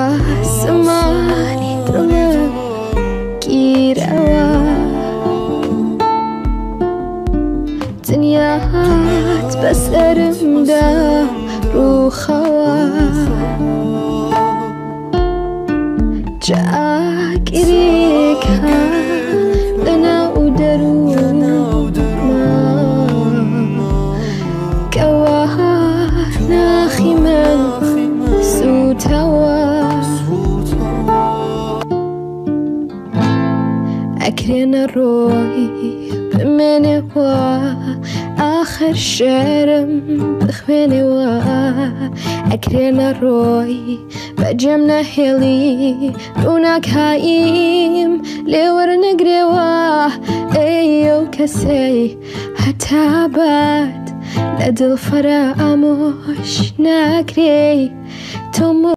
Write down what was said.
ئاسمانی دڵم گیرەوە دنیات بەسەرمدا ڕووخەوە جاگیرێکە لەناو دەروونما کەوا ناخی من سووتەوە ئەکرێنە ڕۆی بمێنێوە آخر شعرم بخوێنێوە ئەکرێنە ڕۆی بەجێم نەهێڵی ڕووناکاییم لێوەرنەگرێوە ئەو کەسەی هەتا بەد لە دڵ فەرامۆش ناکرێ تۆ